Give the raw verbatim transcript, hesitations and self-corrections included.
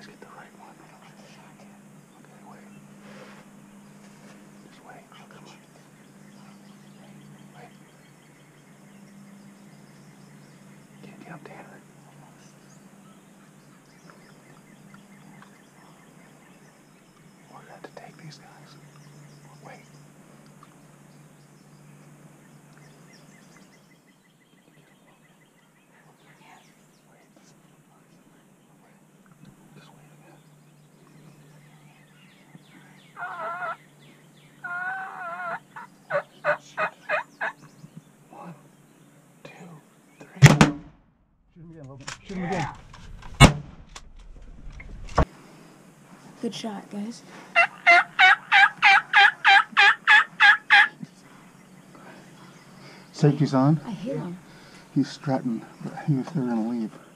Please get the right one. Okay, wait. Just wait. Oh, come on. Wait. Can't get up there. We're gonna have to take these guys. Wait. Just wait a minute. One, two, three. Shoot him again, Logan. Shoot him again. Good shot, guys. Safety's on. I hit him. He's strutting, but he was they're gonna leave.